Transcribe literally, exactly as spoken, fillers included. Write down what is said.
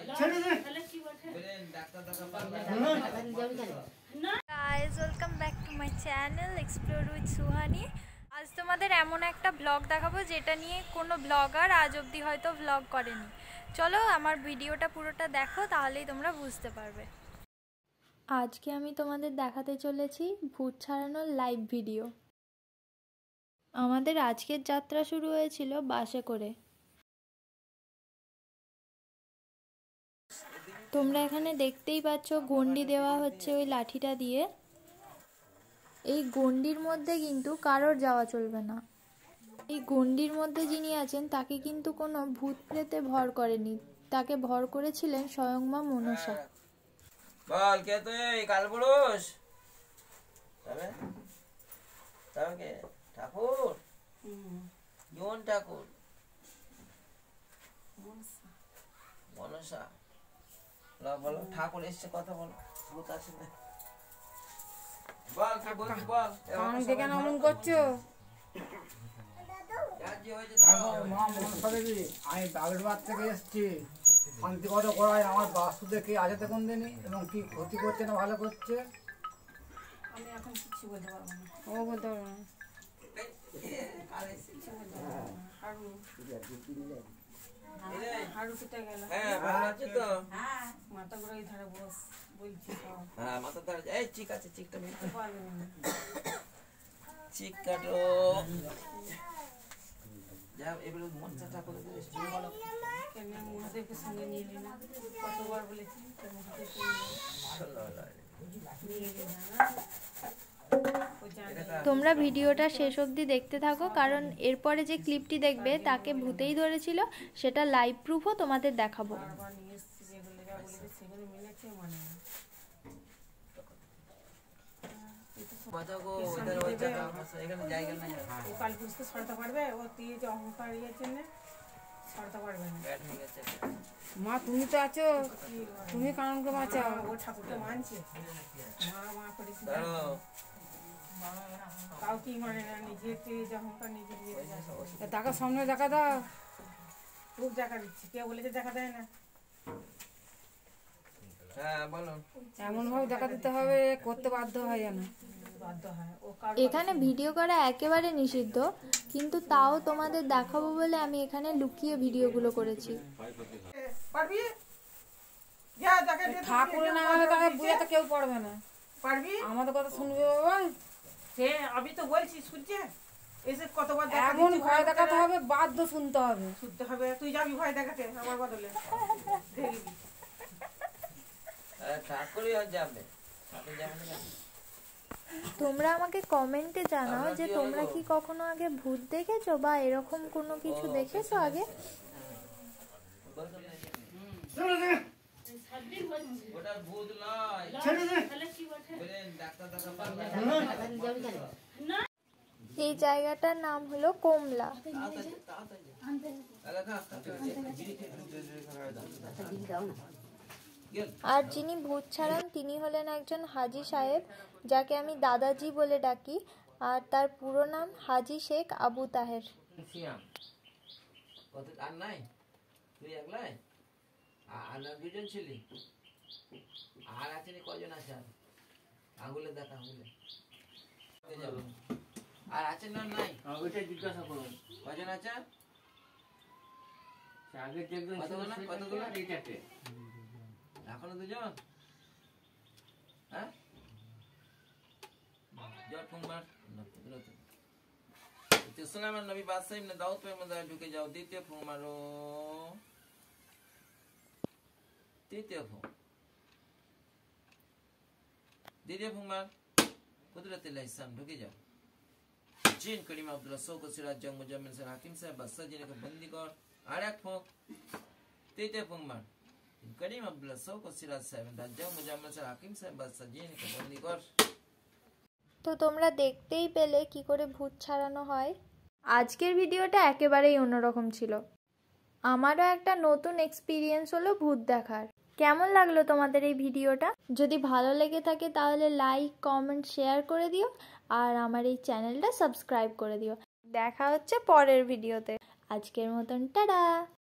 Guys, welcome back to my channel explore with Suhani. আজ তোমাদের এমন একটা ব্লগ দেখাবো যেটা নিয়ে কোনো ব্লগার আজ অবধি হয়তো ব্লগ করেনি। চলো আমার ভিডিওটা পুরোটা দেখো, তাহলেই তোমরা বুঝতে পারবে। আজকে আমি তোমাদের দেখাতে চলেছি ভূত ছাড়ানোর লাইভ ভিডিও। আমাদের আজকের যাত্রা শুরু হয়েছিল বাসে করে। তোমরা এখানে দেখতেই পাচ্ছ গন্ডি দেওয়া হচ্ছে ওই লাঠিটা দিয়ে। এই গন্ডির মধ্যে কিন্তু কারোর যাওয়া চলবে না। এই গন্ডির মধ্যে যিনি আছেন তাকে কিন্তু কোনো ভূত প্রেতে ভর করেনি, তাকে ভর করেছিলেন স্বয়ং মা মনসা। বল কে তুই? কালপুরুষ? তবে তবে কে? ঠাকুর? কোন ঠাকুর? মনসা। বলো ঠাকুর এসছে, কথা বলো। ভূত আছে না? বল কে বলছিস বল। আমি কেন অমন করছো? আমি বাগেরবাদ থেকে এসছি। শান্তিগত করায় আমার বাস্তু দেখে আছে দেখুন দিনই, এবং কি ক্ষতি করছে না ভালো করছে আমি এখন কিছু বলতে পারবো না। ও বলতে পারবো না। হাড়ু কেটে গেল। হ্যাঁ ভালো আছে তো? মাথা করে ওই ধারে বস বলছি। হ্যাঁ মাথা ধরে এই চিক আছে, চিকটা মিলতে পারবে না। চিক কাটো। যাও এবারে মনসাটা করে দিলে ভালো। কেন মহাদেবকে সঙ্গে নিয়ে এলি না? কতবার বলেছি মহাদেবকে নিয়ে এলি না। তোমরা ভিডিওটা শেষ অবধি দেখতে থাকো, কারণ এরপরে যে ক্লিপটি দেখবে তাকে ভূতেই ধরেছিল, সেটা লাইভ প্রুফও তোমাদের দেখাবো। কালপুরুষকে সরাতে পারবে? ও তুই যে অহংকার ইয়ের জন্য সরাতে পারবে না। মা তুমি তো আছো, তুমি কারণকে বাঁচাও। ও ঠাকুরকে মানছে, মা মা করে তাও কি মানে না, নিজের যে অহংকার নিজে দিয়ে টাকা সামনে দেখা দাও। খুব দেখা দিচ্ছি, কেউ বলেছে দেখা দেয় না। হ্যাঁ বলো। এমন ভাবে দেখা দিতে হবে, করতে বাধ্য হয় যেন। এখানে ভিডিও করা একেবারে নিষিদ্ধ, কিন্তু তাও তোমাদের দেখাবো বলে আমি এখানে লুকিয়ে ভিডিওগুলো করেছি। ঠাকুর না হলে তাকে বুঝাতে কেউ পড়বে না। পারবি? আমাদের কথা শুনবে বাবা। সে আমি তো বলছি শুনছে, এসে কতবার এমন ভয় দেখাতে হবে, বাধ্য শুনতে হবে। শুনতে হবে। তুই যাবি ভয় দেখাতে আমার বদলে? দেখবি ঠাকুরই যাবে। তোমরা আমাকে কমেন্টে জানাও যে তোমরা কি কখনো আগে ভূত দেখেছো বা এরকম কোনো কিছু দেখেছো আগে। এই জায়গাটার নাম হলো কমলা। আর যিনি ভূত ছাড়ান তিনি হলেন একজন হাজি সাহেব, যাকে আমি দাদাজি বলে ডাকি, আর তার পুরো নাম হাজি শেখ আবু তাহের। আর নাই তুই একলাই? আর দুজন ছিলি? আর আছে কজন আছে? আঙুলে দেখা আঙুলে আর আছে না? নাই ওইটা জিজ্ঞাসা করুন কজন আছে? আগে দেখবেন কতগুলো? এইটাতে এখনো দুজন? হ্যাঁ জট কুমার সুলাইমান নবী বাদশাহ ইবনে দাউদ পেগম্বর ঢুকে যাও। দ্বিতীয় ফুঁ মারো, তৃতীয় ফুঁ, দ্বিতীয় ফুঁ মার। কুদরতুল্লাহ ইসলাম ঢুকে যাও। জিন করিম আব্দুল্লাহ সৌক সিরাজ জং মুজাম্মিল স্যার হাকিম সাহেব বাদশাহ জিনকে বন্দি কর। আর এক ফুঁ, তৃতীয় ফুঁ মার। করিম আব্দুল্লাহ সৌক সিরাজ সাহেব জং মুজাম্মিল স্যার হাকিম সাহেব বাদশাহ জিনকে বন্দি কর। তো তোমরা দেখতেই পেলে কি করে ভূত ছাড়ানো হয়। আজকের ভিডিওটা একেবারেই অন্যরকম ছিল। আমারও একটা নতুন এক্সপিরিয়েন্স হলো ভূত দেখার। কেমন লাগলো তোমাদের এই ভিডিওটা? যদি ভালো লেগে থাকে তাহলে লাইক, কমেন্ট, শেয়ার করে দিও, আর আমার এই চ্যানেলটা সাবস্ক্রাইব করে দিও। দেখা হচ্ছে পরের ভিডিওতে। আজকের মতন টাটা।